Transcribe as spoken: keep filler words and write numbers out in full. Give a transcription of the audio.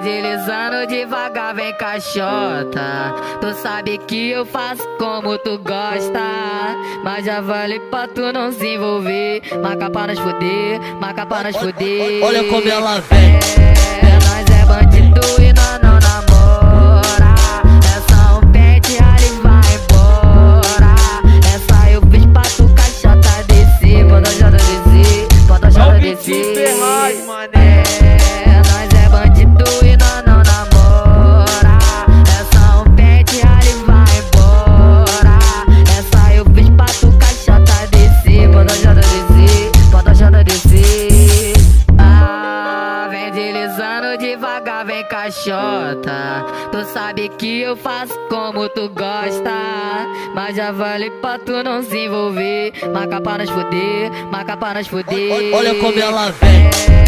deslizando devagar, vem caixota. Tu sabe que eu faço como tu gosta, mas já vale pra tu não se envolver. Marca pra nós fuder, marca pra nós fuder. Olha como ela vem. É, nós é bandido e nós não namora. É só um pente, ali vai embora. Essa eu fiz pra tu caixota descer. Bota a jota descer, bota a jota descer. É, nós é bandido e nós não namora. É só um pente, ali vai embora. Essa eu fiz pra tu caixota descer. Bota a jota descer, bota a jota descer. Ah, vem deslizando devagar, vem caixota. Tu sabe que eu faço como tu gosta, mas já vale pra tu não se envolver. Marca pra nós fuder, marca pra nós fuder. Olha como ela vem.